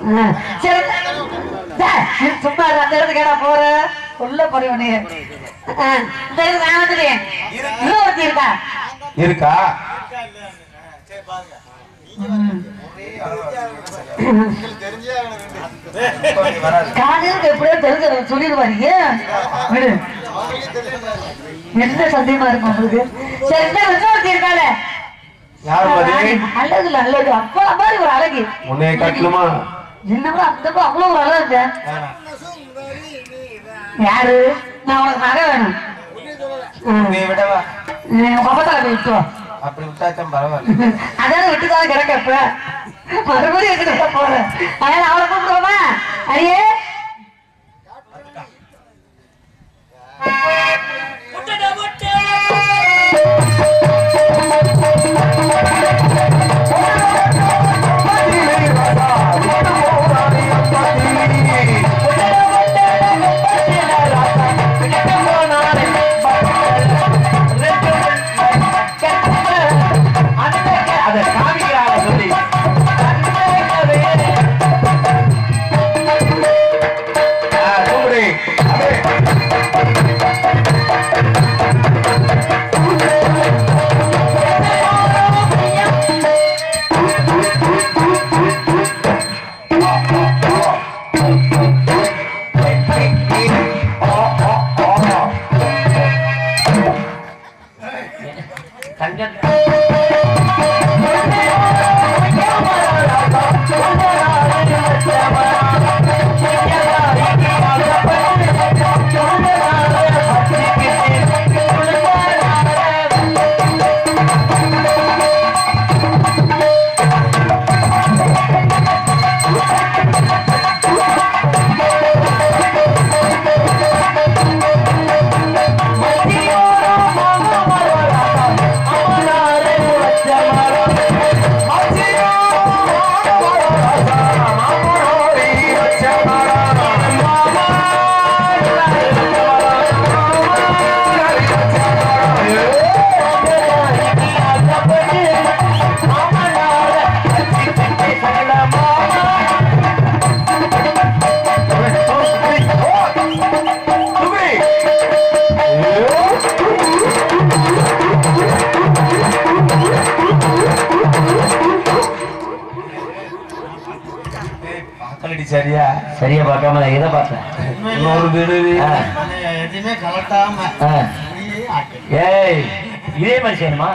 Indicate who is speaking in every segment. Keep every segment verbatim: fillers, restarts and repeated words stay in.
Speaker 1: சரி சும்மா அந்த இடத்துக்கு கேடா போற உள்ள போறவனே இந்த நான் வந்துட்டேன். இன்னும் ஒருத்தி இருக்கா
Speaker 2: இருக்கா
Speaker 1: காலையில் எப்படியோ தெரிஞ்ச சொல்லிடுவாங்க. விடு என்ன சந்தேகமா இருக்கும் உங்களுக்கு? சரி இன்னும் ஒருத்தி இருக்காளே அழகு நல்லது அப்பா மாதிரி ஒரு அழகு
Speaker 2: உன்னைய காட்டலுமா
Speaker 1: என்னவோ அந்த அவ்வளவு ஒரு அழகு யாரு நான் உனக்கு நகை வேணும்
Speaker 2: விடவா
Speaker 1: அப்பத்தால போய் விட்டுவா
Speaker 2: அப்படி விட்டாச்சும் பரவாயில்ல
Speaker 1: அதான் விட்டுதான் கிடக்க இப்ப மறுபடியும் எடுத்துட்டு போறேன். அதனால அவளை கூப்பிடுவோமா? அரியே
Speaker 2: சரியா சரியா பார்க்காம இதை பார்த்தேன். இன்னொரு வீடு எதுவுமே கலட்டாம ஏய் இதே மாதிரி செய்யணுமா?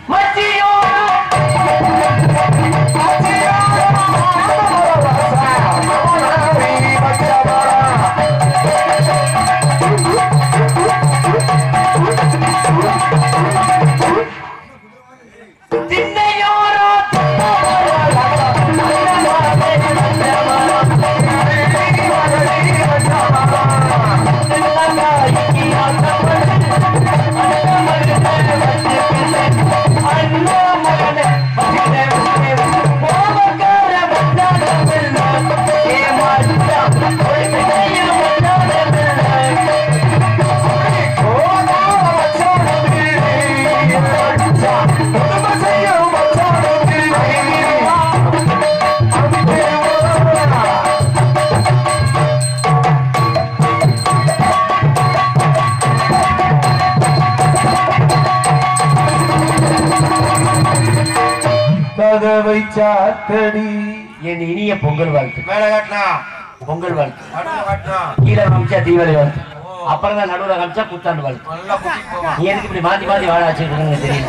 Speaker 2: கதவை சாத்தடி என் இனிய பொங்கல் வாழ்த்து. மேல காட்டினா பொங்கல் வாழ்த்து, கீழே காமிச்சா தீபாவளி வாழ்த்து, அப்புறம் தான் நடுவில் காமிச்சா புத்தாண்டு வாழ்த்து. நீ எனக்கு இப்படி மாத்தி மாத்தி வாழ வச்சுருக்கீங்க தெரியல.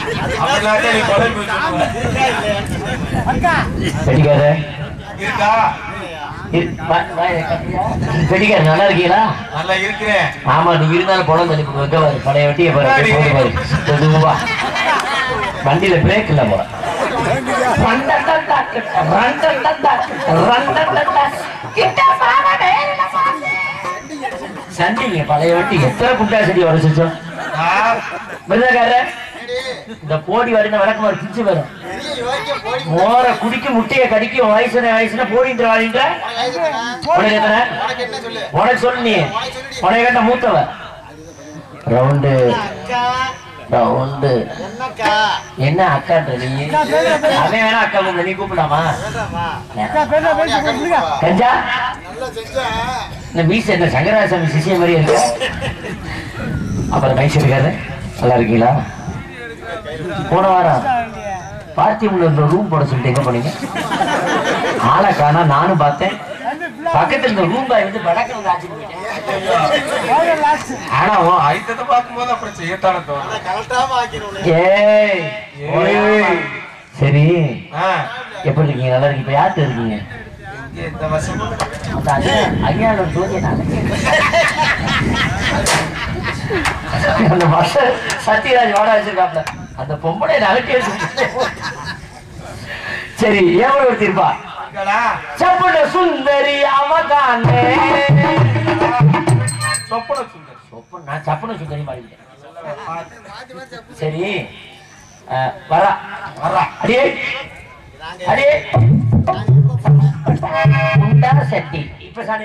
Speaker 2: வெடிக்காத வெடிக்காத நல்லா இருக்கீங்களா? நல்லா இருக்கிறேன். ஆமா நீ இருந்தாலும் படம் வைக்க பழைய வெட்டிய பாரு. வண்டியில பிரேக் இல்ல போற சண்டிங்க பழைய வண்டி எத்தனை குண்டா செடி உடச்சிச்சோம். இந்த போடி வரைந்த வழக்கம் ஒரு பிச்சு வரும். மோர குடிக்கும் முட்டைய கடிக்கும் வயசுன வயசுன போடின்ற வாழின்ற உனக்கு சொல்லு. நீ உனக்கு கேட்ட மூத்தவ ரவுண்டு உண்டு என்ன அக்கான்ற நீ அவன் வேணா அக்கா கூப்பிட நீ கூப்பிடலாமா கஞ்சா இந்த மீச என்ன சங்கராசாமி சிசிய மாதிரி இருக்கு அப்புறம் மைஸ் இருக்காரு நல்லா இருக்கீங்களா போன வாரம் பார்த்திபுல ரூம் போட சொல்லிட்டு எங்க போனீங்க ஆளை காணா நானும் பார்த்தேன் பக்கத்துல இந்த ரூம் பாய் வந்து வடக்கு வந்து ஆச்சு போயிட்டேன்
Speaker 3: ஆனா ஐட்டத்தை பார்க்கும்போது அப்புறம் செய்யத்தான தோணும்
Speaker 2: சரி எப்படி இருக்கீங்க நல்லா இருக்கு இப்ப யார்கிட்ட இருக்கீங்க
Speaker 3: இந்த வருஷம்
Speaker 2: ஐயா ஜோதிய அந்த வருஷம் சத்யராஜ் வாட வச்சிருக்காப்ல அந்த பொம்பளை நகட்டிய சரி எவ்வளவு ஒருத்திருப்பா சப்புன சுந்தரி அவதானே
Speaker 3: சொப்பன சுந்தரி
Speaker 2: சொப்பன நான் சப்புன சுந்தரி மாறிட்டேன் சரி வரா வரா அடியே அடியே உண்டா சட்டி இப்ப சாணி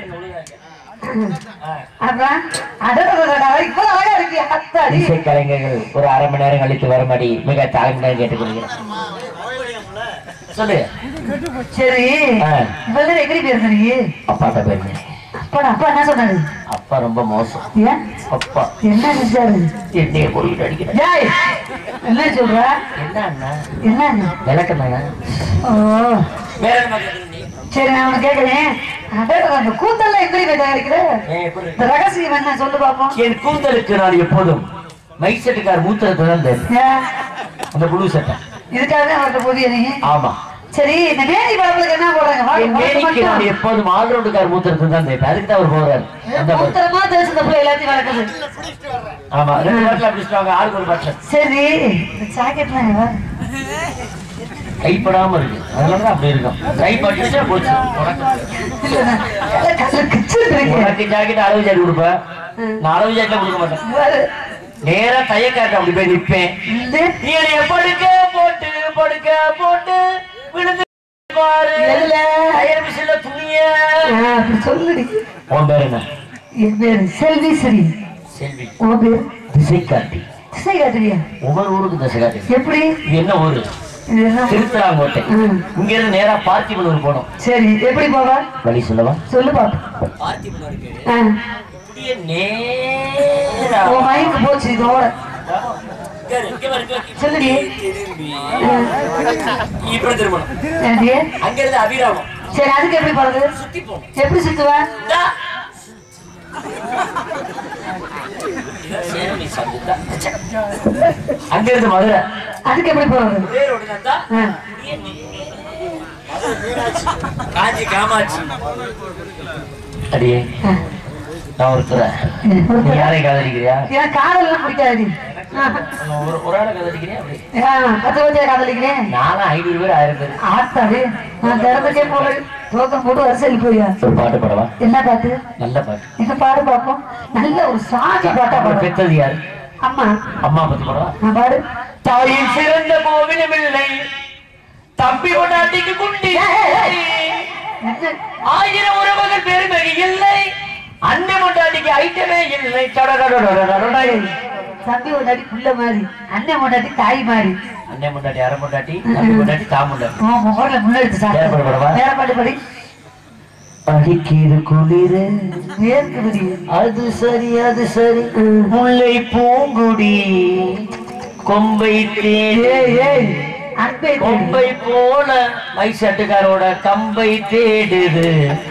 Speaker 2: கலைஞர்கள் ஒரு அரை மணி நேரம் கழித்து வரும்படி மிக தாழ்மையாக கேட்டுக்கொள்கிறேன் சொல்லு
Speaker 1: சரி எப்படி பேசுறீங்க
Speaker 2: அப்பாட்ட பேருங்க
Speaker 1: அப்பா அப்பா என்ன சொன்னாரு
Speaker 2: அப்பா ரொம்ப மோசம் அப்பா
Speaker 1: என்ன செஞ்சாரு
Speaker 2: என்னைய பொருள் அடிக்கிறேன்
Speaker 1: என்ன சொல்ற
Speaker 2: என்ன அண்ணா
Speaker 1: என்ன
Speaker 2: விளக்கண்ணா வேற
Speaker 1: சரி நான் உனக்கு கேட்கிறேன் அந்த கூந்தல்ல எப்படி தயாரிக்கிற இந்த ரகசியம் என்ன சொல்லு பாப்போம்
Speaker 2: என் கூந்தலுக்கு நான் எப்போதும் மைசெட்டுக்கார் மூத்தத்தை தான் தெரியும் அந்த புழு சட்டை
Speaker 1: இதுக்காக அவர்கிட்ட போதிய நீ
Speaker 2: ஆமா
Speaker 1: சரி இந்த மேனி பழப்புக்கு என்ன போடுறாங்க
Speaker 2: நான் எப்போதும் ஆல்ரவுண்டுக்கார் மூத்தத்தை தான் தேய்ப்பேன் அதுக்கு தான் அவர் போறாரு அந்த
Speaker 1: மூத்தரமா தேய்ச்சி இந்த பிள்ளை எல்லாத்தையும் வளர்க்குது
Speaker 2: ஆமா ரெண்டு பாட்டில் பிடிச்சிட்டாங்க ஆளுக்கு ஒரு பாட்டில்
Speaker 1: சரி இந்த ஜாக்கெட்லாம்
Speaker 2: கைப்படாம இருக்கு அதனாலதான் அப்படி இருக்கும் கைப்பட்டுச்சா போச்சு உனக்கு ஜாக்கெட் அளவு ஜாக்கெட் கொடுப்பேன் நான் அளவு ஜாக்கெட் கொடுக்க மாட்டேன் நேரா தையக்காட்ட அப்படி போய் நிப்பேன் படுக்க போட்டு படுக்க போட்டு விழுந்து பாரு துணிய
Speaker 1: சொல்லுடி
Speaker 2: உன் பேர் என்ன
Speaker 1: என் பேரு செல்வி ஸ்ரீ
Speaker 2: செல்வி
Speaker 1: உன் பேர்
Speaker 2: திசை காட்டி
Speaker 1: திசை காட்டுறியா
Speaker 2: ஒவ்வொரு ஊருக்கு திசை காட்டி
Speaker 1: எப்படி
Speaker 2: என்ன ஊரு திருத்தலாங்கோட்டை இங்க இருந்து நேரா பார்த்திபனூர் போனோம்
Speaker 1: சரி எப்படி போவா
Speaker 2: வழி சொல்லவா
Speaker 1: சொல்லு பாப்பா மைக்கு போச்சு இதோட சொல்லுடி
Speaker 2: அங்க இருந்து அபிராமம்
Speaker 1: சரி அதுக்கு எப்படி போறது எப்படி சுத்துவா
Speaker 2: அங்க இருந்து மதுரை
Speaker 1: அதுக்கு எப்படி போறது
Speaker 2: காஞ்சி காமாட்சி அடியே நான் ஒருத்தர் நீ யாரையும் காதலிக்கிறியா
Speaker 1: எனக்கு காதல் எல்லாம் பிடிக்காது
Speaker 2: ஒரு ஆளை காதலிக்கிறேன் அப்படி
Speaker 1: பத்து பத்தியா காதலிக்கிறேன்
Speaker 2: நானும் ஐநூறு பேர் ஆயிரம் பேர்
Speaker 1: ஆத்தாது நான் திறந்துட்டே போல தோக்கம் போட்டு வரிசையில் போயா
Speaker 2: ஒரு பாட்டு பாடவா
Speaker 1: என்ன பாட்டு
Speaker 2: நல்ல பாட்டு
Speaker 1: என்ன பாடு பார்ப்போம் நல்ல ஒரு சாதி பாட்டா பாடு
Speaker 2: பெற்றது யாரு
Speaker 1: அம்மா
Speaker 2: அம்மா பத்தி பாடவா
Speaker 1: நான் பாடு
Speaker 2: தாயின் சிறந்த கோவிலும் இல்லை தம்பி கொண்டாட்டிக்கு குண்டி ஆயிரம் உறவுகள் பெருமை இல்லை அன்னை கொண்டாட்டிக்கு ஐட்டமே இல்லை
Speaker 1: தம்பி கொண்டாட்டி புள்ள மாதிரி அன்னை கொண்டாட்டி தாய் மாதிரி
Speaker 2: அன்னை கொண்டாட்டி அரை கொண்டாட்டி தம்பி கொண்டாட்டி தாமுண்டாட்டி
Speaker 1: முகர்ல முன்னெடுத்து சாப்பிட வேற பாட்டு படி
Speaker 2: அடிக்கிது குளிரு
Speaker 1: வேர்க்குது
Speaker 2: அது சரி அது சரி முல்லை பூங்குடி கொம்பை தேடு கொம்பை போல மைசட்டுக்காரோட கம்பை தேடுது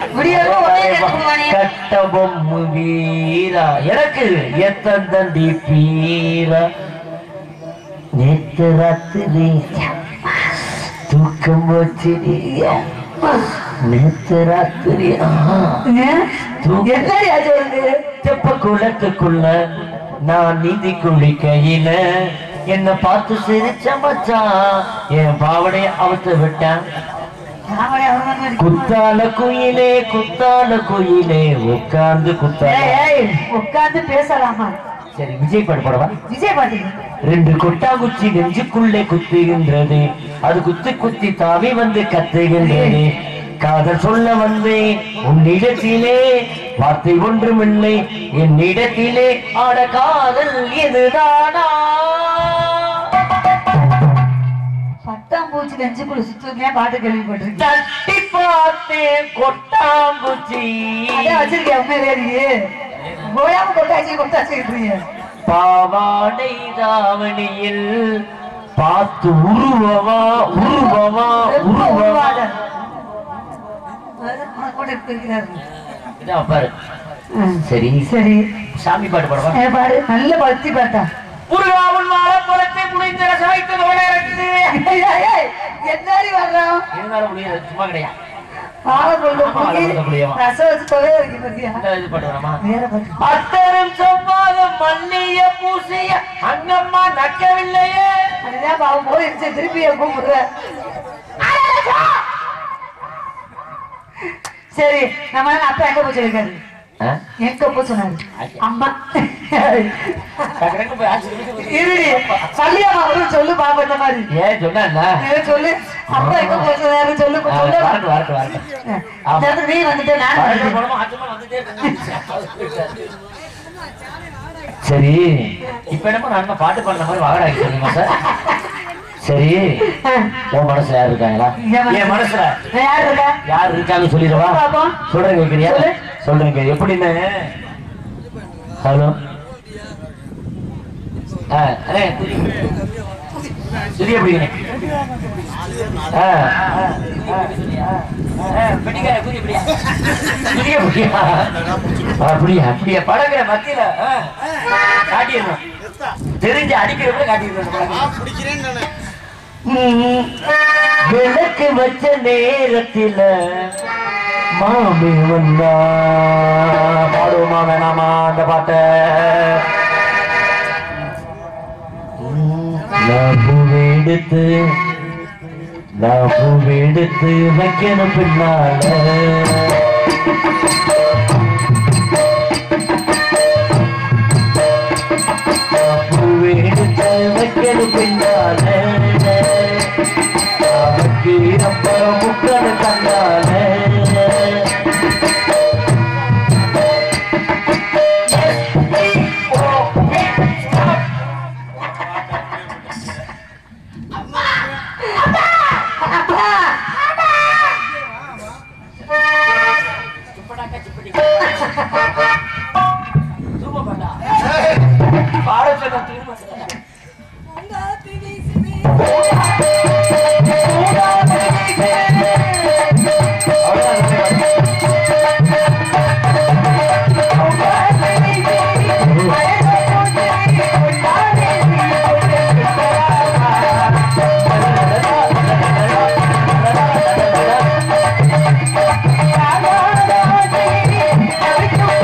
Speaker 2: கட்ட பொம்மு வீரா எனக்கு எத்தந்தி பீரா நேத்து ராத்திரி தூக்கம் வச்சு நேத்து ராத்திரி தெப்ப குளத்துக்குள்ள நான் நீதி குளிக்கையில என்ன பார்த்து சிரிச்ச மச்சான் என் பாவடைய அவுத்து விட்டான் குத்தால குயிலே குத்தால குயிலே உட்கார்ந்து குத்தால
Speaker 1: உட்கார்ந்து பேசலாமா
Speaker 2: சரி விஜய் பாட்டு போடவா
Speaker 1: விஜய் பாட்டு
Speaker 2: ரெண்டு கொட்டாங்குச்சி நெஞ்சுக்குள்ளே குத்துகின்றது அது குத்தி குத்தி தாவி வந்து கத்துகின்றது காதல் சொல்ல வந்தேன் உன்னிடத்திலே வார்த்தை ஒன்றுமில்லை என்னிடத்திலே ஆட காதல் இதுதானா
Speaker 1: பூச்சி நெஞ்சுக்குள்ள சுத்துமே பாட்டு கேள்விப்பட்டிருக்கேன்.
Speaker 2: தட்டி பார்த்தேன் கொட்டாம்பூச்சி.
Speaker 1: அதான் வச்சிருக்கேன் உண்மையிலேயே. போயாம கொட்டாச்சி கொட்டாச்சிக்கிட்டு
Speaker 2: பாவாடை தாவணியில் பார்த்து உருவமா உருவமா உருவமா இதான் பாரு. சரி
Speaker 1: சரி
Speaker 2: சாமி பாட்டு பாடுவா.
Speaker 1: பாடு நல்ல பக்தி பாட்டா.
Speaker 2: முருகாவன் மாலை குளத்தை முடிந்த ரசமைத்து நோயாளித்து
Speaker 1: என்னாடி வர்றோம்
Speaker 2: இருந்தாலும் முடியாது சும்மா கிடையாது. அத்தரும் சொம்மாதம் மல்லிய பூசிய அங்கம்மா நக்கவில்லையே.
Speaker 1: அதுதான் போயிடுச்சு திருப்பிய கூப்பிடுற. சரி நம்ம அப்பா எங்க போச்சு இருக்காரு எங்க போ சொன்னாரு அம்மா சொல்லியாமா ஒரு சொல்லு பாப்பா இந்த மாதிரி
Speaker 2: ஏன் சொன்னா
Speaker 1: சொல்லு அப்பா எங்க போ சொன்னாரு சொல்லு நீ வந்துட்டு நான்
Speaker 2: சரி இப்ப என்னமோ நான் பாட்டு பாடுற மாதிரி வாகடாக்கி சொல்லுங்க சார். சரி உன் மனசுல யாரு இருக்காங்களா? என் மனசுல
Speaker 1: யாரு இருக்கா
Speaker 2: யாரு இருக்காங்க சொல்லிடுவா. சொல்றேன் கேக்குறியா? சொல்றேன் கேக்குறியா? எப்படின்னு ஹலோ சரி எப்படிங்க அப்படியா அப்படியா படங்கிற மத்தியில காட்டிடணும். தெரிஞ்சு அடிக்கிறப்ப காட்டிடணும். விளக்கு வச்ச நேரத்தில மாமி வந்தா பாடுமா வேணாமா அந்த பாட்ட நான் பூவெடுத்து நான் பூவெடுத்து வைக்கணும் பின்னால பூவெடுத்து வைக்கணும் பின்னால அவருக்கு அப்ப முக்கண கண்ணால
Speaker 1: Thank you.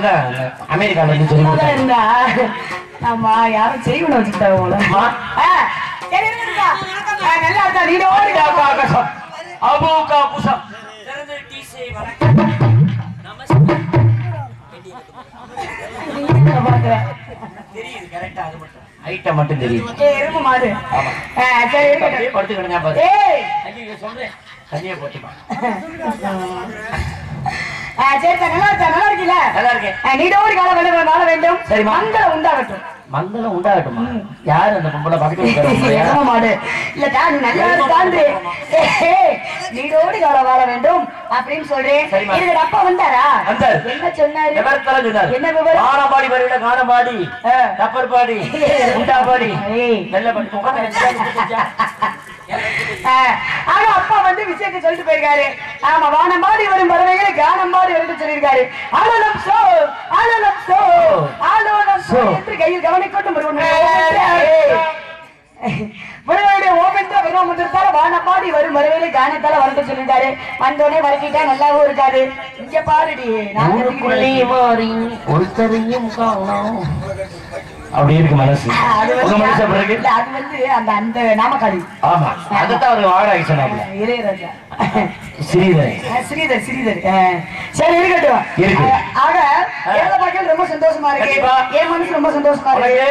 Speaker 2: இப்பதான் அமெரிக்கால இருந்து சொல்லி கொடுத்தாங்க.
Speaker 1: இருந்தா ஆமா யாரும் செய்வன வச்சுட்டாங்க போல. சரி இருக்கா நல்லா இருக்கா நீ ஓடிடா காகசம்
Speaker 2: அபு காகுசம் தெரிஞ்ச டீசே வணக்கம் நமஸ்காரம் தெரியுது கரெக்ட்டா அது மட்டும் ஐட்டம் மட்டும் தெரியுது.
Speaker 1: ஏய் எருமை மாடு.
Speaker 2: ஆமா
Speaker 1: சரி இருக்கட்டும்.
Speaker 2: படுத்துக்கங்க பாரு.
Speaker 1: ஏய்
Speaker 2: ஐயோ சொல்றேன் தண்ணியை போட்டுமா.
Speaker 1: சரி நல்லா இருக்கா நல்லா இருக்கீல
Speaker 2: நல்லா இருக்கேன்.
Speaker 1: நீடோடி கால வேண்டும் வாழ வேண்டும்.
Speaker 2: சரி
Speaker 1: மங்களம் உண்டாகட்டும்.
Speaker 2: மங்களம் உண்டாகட்டுமா? யாரு அந்த பொம்பளை பக்கத்துல
Speaker 1: எருமை மாடு இல்ல தான் நல்லா இருக்காந்து நீடோடி கால வாழ வேண்டும் அப்படின்னு சொல்றேன். இதுக்கு அப்பா வந்தாரா? என்ன சொன்னாரு? என்ன விவரம்?
Speaker 2: காணபாடி வரையில காணபாடி டப்பர் பாடி உண்டா பாடி நல்ல பாடி.
Speaker 1: ஆனா அப்பா வந்து விஷயத்தை சொல்லிட்டு போயிருக்காரு. ஆமா வானம்பாடி வரும் பறவைகளை கானம்பாடி வரும்னு சொல்லியிருக்காரு. ஆலோலம் சோ ஆலோலம் சோ ஆலோலம் சோ என்று கையில் கவனிக்கொண்டு முருகனுடைய ஓமென்ற விரோமத்திற்கால வானம்பாடி வரும் பறவைகளை கானத்தால வரட்டு சொல்லியிருக்காரு. வந்தோடனே வரக்கிட்டா நல்லாவும் இருக்காது. இங்க பாருடி
Speaker 2: ஒருத்தரையும் அப்படி இருக்கு மனசு. உங்க மனசு அப்படி இருக்கு.
Speaker 1: அது வந்து அந்த அந்த நாமக்காளி.
Speaker 2: ஆமா அதுதான் ஒரு வாடகை சொன்னாங்க.
Speaker 1: இளையராஜா
Speaker 2: ஸ்ரீதர்
Speaker 1: ஸ்ரீதர் ஸ்ரீதர் சரி இருக்கட்டும்
Speaker 2: இருக்கு.
Speaker 1: ஆக எல்லா மக்களும் ரொம்ப சந்தோஷமா இருக்கு. என் மனசு ரொம்ப சந்தோஷமா இருக்கு.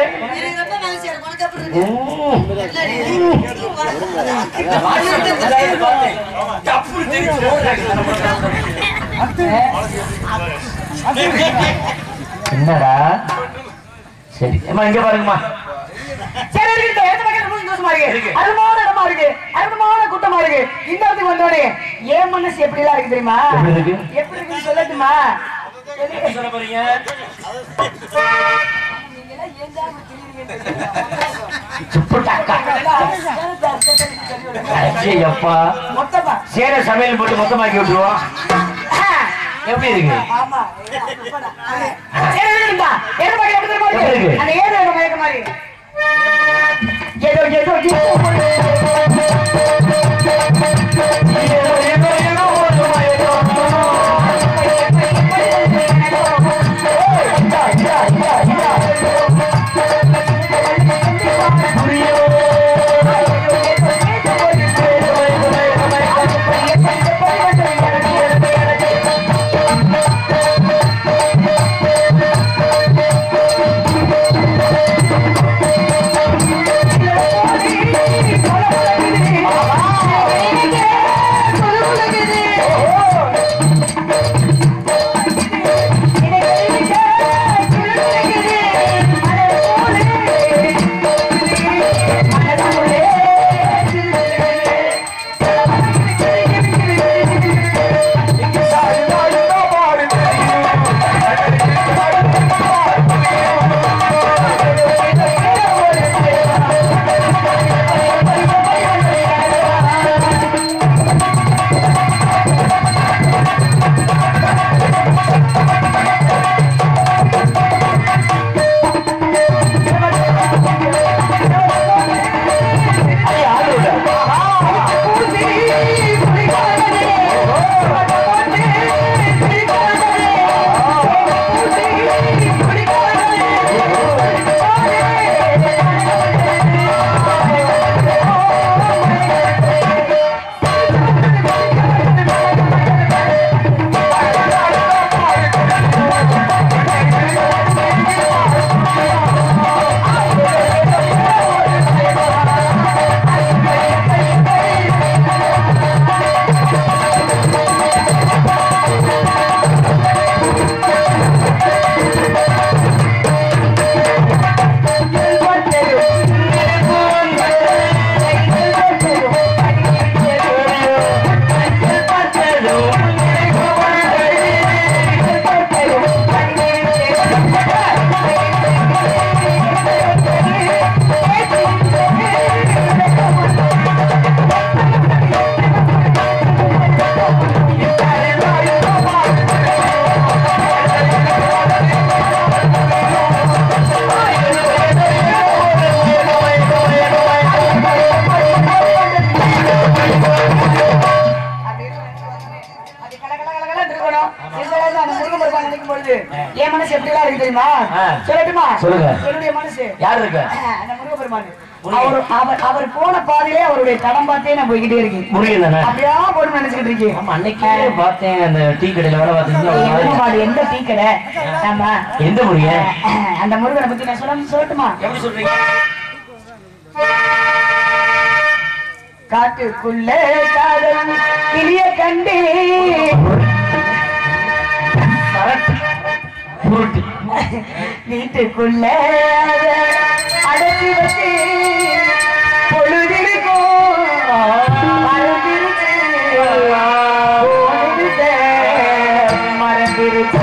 Speaker 2: என்னடா சரி அம்மா இங்க பாருங்கம்மா.
Speaker 1: சரி இருக்கட்டும் எல்லா மக்களும் ரொம்ப சந்தோஷமா இருக்கு. அருமையான இடமா இருக்கு. அருமையான கூட்டமா இருக்கு. இந்த இடத்துக்கு வந்தோடனே என் மனசு எப்படி எல்லாம் இருக்கு தெரியுமா? எப்படி இருக்குன்னு சொல்லட்டுமா?
Speaker 2: சொல்ல போறீங்க
Speaker 1: மொத்தமா
Speaker 2: சேர சமையல் போட்டு மொத்தமாக்கி விட்டுருவோம். எப்படி இருக்கு?
Speaker 1: ஏதோ ஏதோ Thank you.
Speaker 2: சொல்லுங்க.
Speaker 1: என்னுடைய மனசு
Speaker 2: யார் இருக்க?
Speaker 1: அந்த முருகப்பெருமான். அவர் அவர் அவர் போன பாதையிலே அவருடைய தடம் பார்த்தே நான் போய்கிட்டே இருக்கேன்.
Speaker 2: முருகன் தானே?
Speaker 1: அப்படியா போட்டு நினைச்சுக்கிட்டு இருக்கேன்.
Speaker 2: ஆமா, அன்னைக்கே பார்த்தேன் அந்த டீ கடையில வேலை பார்த்தீங்கன்னா.
Speaker 1: எந்த டீ கடை? ஆமா,
Speaker 2: எந்த முருகன்?
Speaker 1: அந்த முருகனை பத்தி நான் சொல்ல சொல்லட்டுமா?
Speaker 2: எப்படி சொல்றீங்க?
Speaker 1: காட்டுக்குள்ள காதல் கிளிய கண்டே வீட்டுக்குள்ள அடைச்சி வச்சு பொழுதிருக்கும் மறந்துருச்சு மறந்துருச்சு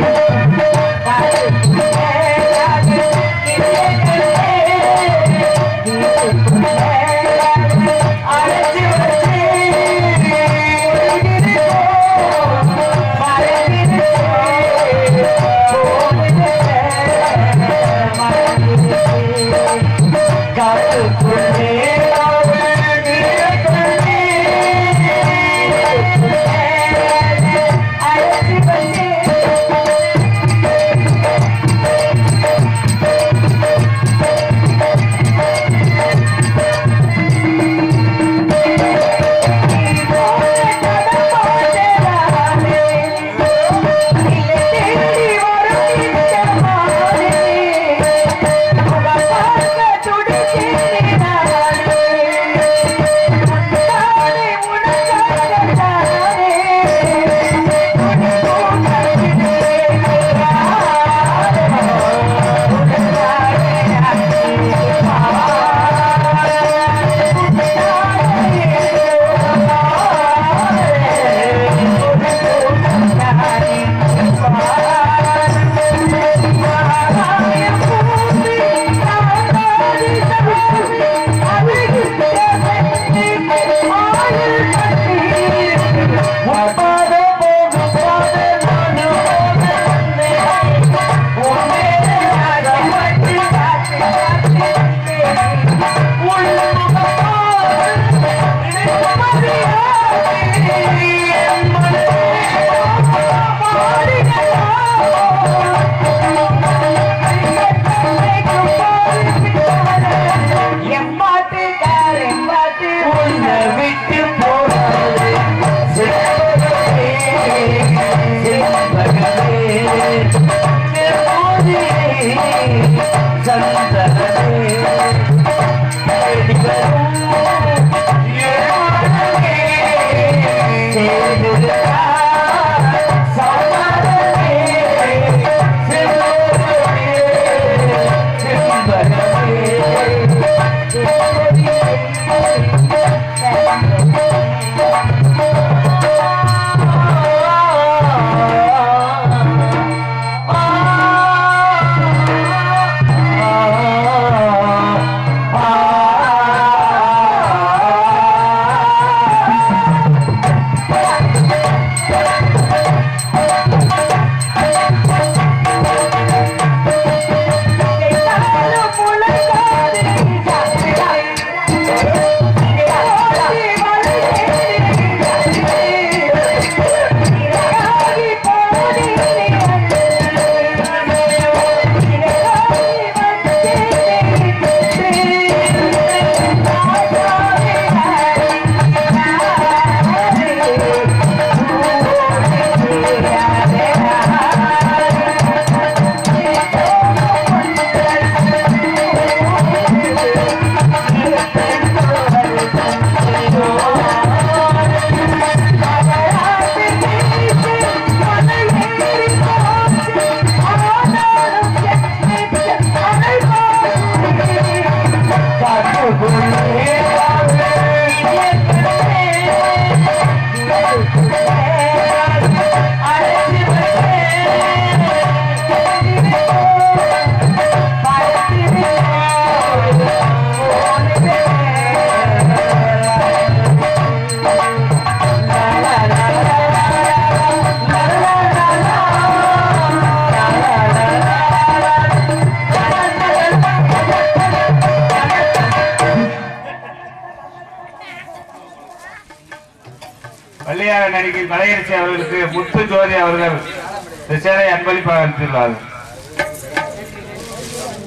Speaker 3: வள்ளியார் நடிகர் மலையரசி அவர்களுக்கு முத்து ஜோதி அவர்கள் சேலை அன்பளிப்பாக அளித்துள்ளார்கள்.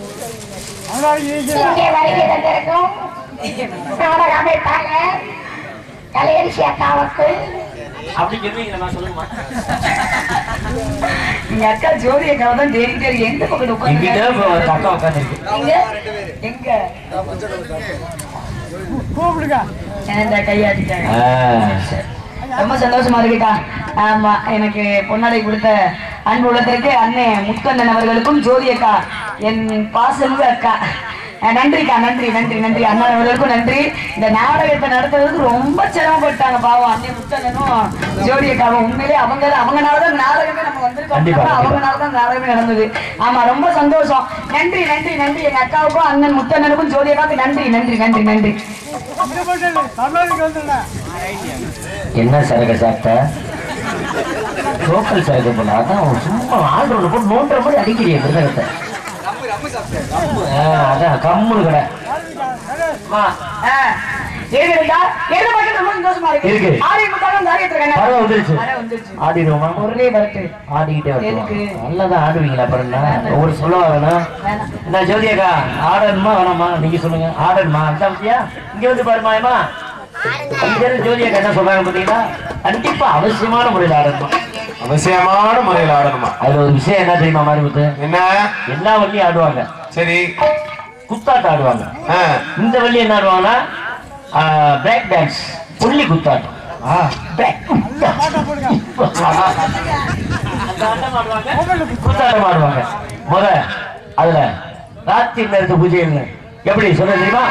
Speaker 1: இங்கே வருகை தந்திருக்கும் நாடக அமைப்பாளர் கலையரசி அக்காவுக்கு
Speaker 2: அப்படி சொல்லுவீங்களா சொல்லுமா
Speaker 1: எங்க அக்கா ஜோதி அக்காவை தான் தேடிட்டே இருக்கு. எந்த பக்கம் உட்காந்து
Speaker 2: அக்கா உட்காந்துருக்கு
Speaker 1: எங்க எங்க கையாட்டிட்டாங்க. ரொம்ப சந்தோஷமா இருக்குக்கா. ஆமா, எனக்கு பொன்னாடை கொடுத்த அன்பு உள்ளத்திற்கு அண்ணன் முத்தண்ணன் அவர்களுக்கும் ஜோதி அக்கா என் பாசல்வு அக்கா நன்றிக்கா. நன்றி நன்றி நன்றி அண்ணன் அவர்களுக்கும் நன்றி. இந்த நாடகத்தை நடத்துறதுக்கு ரொம்ப சிரமப்பட்டாங்க பாவம் அண்ணன் முத்தண்ணனும் ஜோதி அக்காவும். உண்மையிலே அவங்க அவங்கனாலதான் நாடகமே நம்ம வந்திருக்கோம். அவங்கனாலதான் நாடகமே நடந்தது. ஆமா, ரொம்ப சந்தோஷம். நன்றி நன்றி நன்றி எங்க அக்காவுக்கும் அண்ணன் முத்தண்ணனுக்கும் ஜோதி அக்காவுக்கு நன்றி நன்றி நன்றி நன்றி.
Speaker 2: என்ன சரக்கு சாப்பிட்ட? லோக்கல் சரக்கு போல. அதான் சும்மா ஆல்ரவுண்ட் போட்டு நோண்டுற மாதிரி அடிக்கிறீங்க மிருதகத்தை. அதான் கம்முனு கடை நல்லதான் ஆடுவீங்களா? அப்புறம் ஒரு சொல்லுவாங்கண்ணா என்ன ஜோதியக்கா ஆடணுமா வேணாமா நீங்க சொல்லுங்க. ஆடணுமா அந்த இங்க வந்து பாருமாயமா ஜோதியக்கா என்ன சொல்றாங்க பாத்தீங்கன்னா கண்டிப்பா அவசியமான முறையில் ஆடணுமா
Speaker 3: அவசியமான முறையில் ஆடணுமா?
Speaker 2: அதுல ஒரு விஷயம் என்ன தெரியுமா மாரிமுத்து?
Speaker 3: என்ன?
Speaker 2: எல்லா வள்ளியும் ஆடுவாங்க. சரி, குத்தாட்டம் ஆடுவாங்க. இந்த வள்ளி என்ன ஆடுவாங்கன்னா பிரேக் டான்ஸ், புள்ளி குத்தாட்டம். குத்தாட்டம் ஆடுவாங்க. முத அதுல ராத்திரி நேரத்து பூஜை எப்படி சொல்ல தெரியுமா?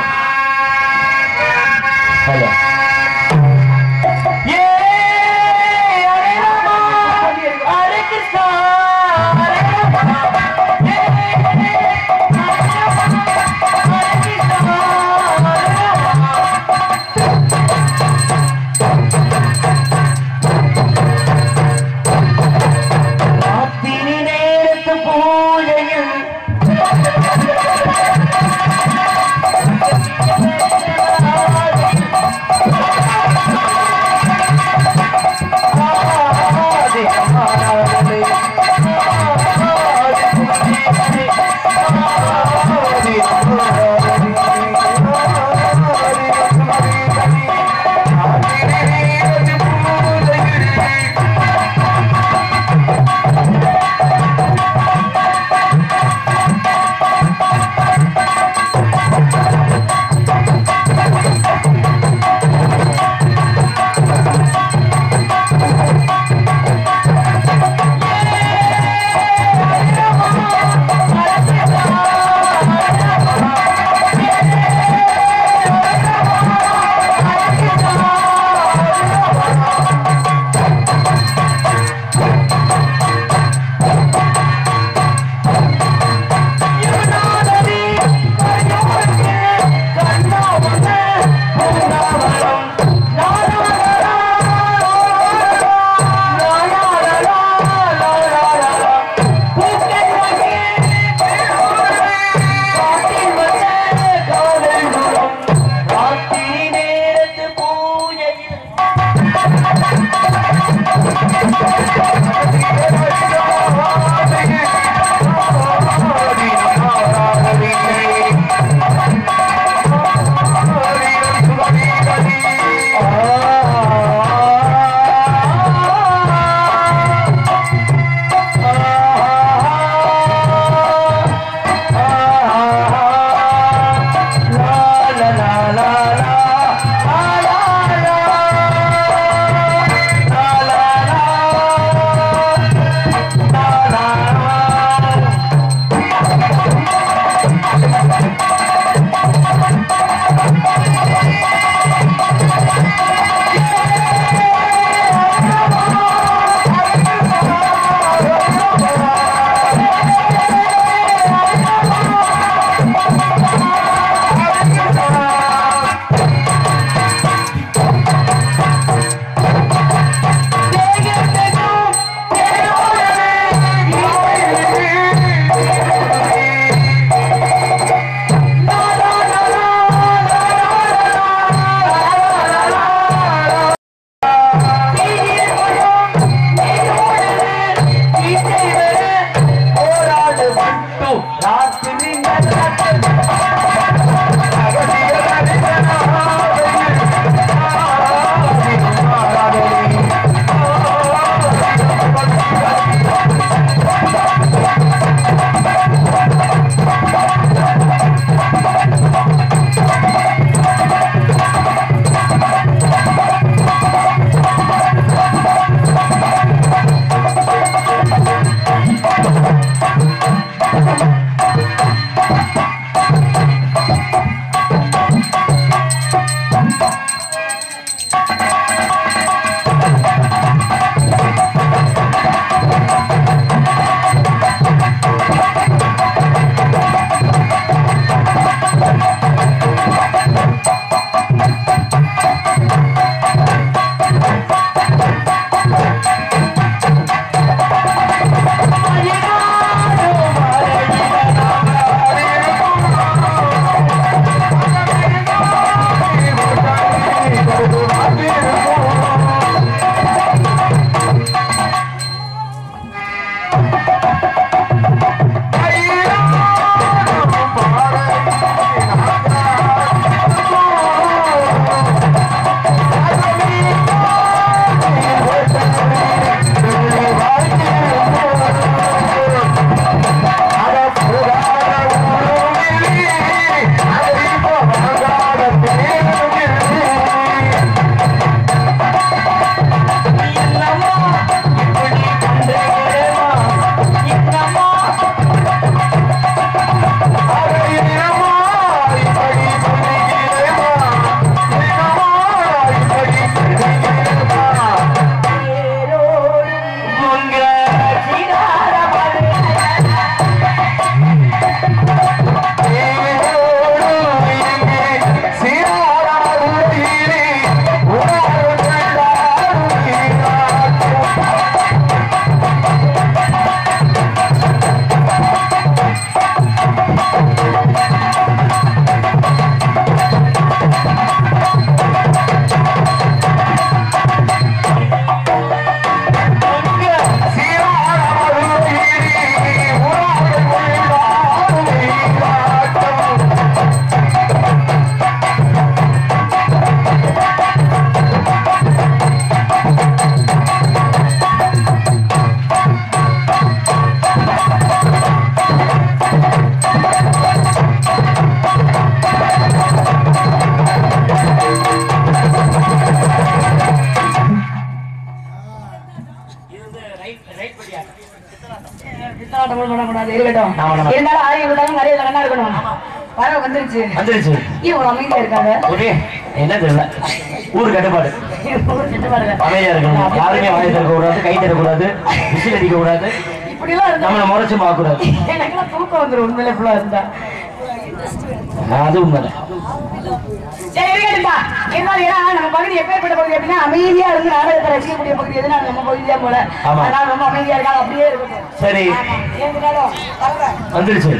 Speaker 1: இருக்கட்டும். இருந்தாலும் ஆயிரம் விட்டாலும் நிறைய கண்ணா இருக்கணும். வர வந்துருச்சு
Speaker 2: வந்துருச்சு.
Speaker 1: இவங்க அமைதியா இருக்காங்க.
Speaker 2: ஒரே என்ன தெரியல, ஊர் கட்டுப்பாடு அமைதியா இருக்கணும். யாருமே வாயை திறக்க கூடாது, கை தரக்கூடாது, விசில் அடிக்க கூடாது,
Speaker 1: இப்படிலாம் இருந்தா
Speaker 2: நம்மளை முறைச்சு பார்க்க கூடாது.
Speaker 1: எனக்குலாம் தூக்கம் வந்துடும் உண்மையிலே ஃபுல்லா இருந்தா.
Speaker 2: அது உண்மைதான்.
Speaker 1: சரி இருக்கட்டும்பா. இருந்தாலும் ஏன்னா நம்ம பகுதி எப்பேற்பட்ட பகுதி அப்படின்னா அமைதியா இருந்து நாடகத்தை ரசிக்கக்கூடிய பகுதி எதுனா நம்ம பகுதி தான் போல. அதனால ரொம்ப அமைதியா இருக்காங்க, அப்படியே இருக்கட்டும்.
Speaker 2: சரி
Speaker 1: ஏன்னாலும்
Speaker 2: வந்துருச்சு.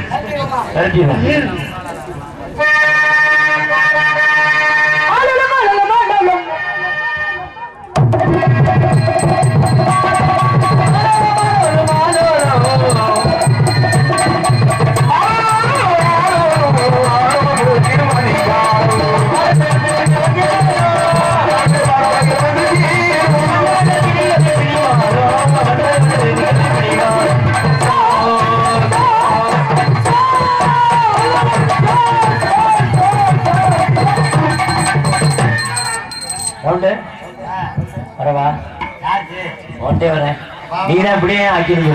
Speaker 2: வரவா ஒன்றே வரேன். நீதான் இப்படியே ஆக்கிட்டு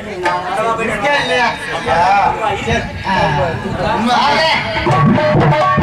Speaker 2: சொன்னீங்க.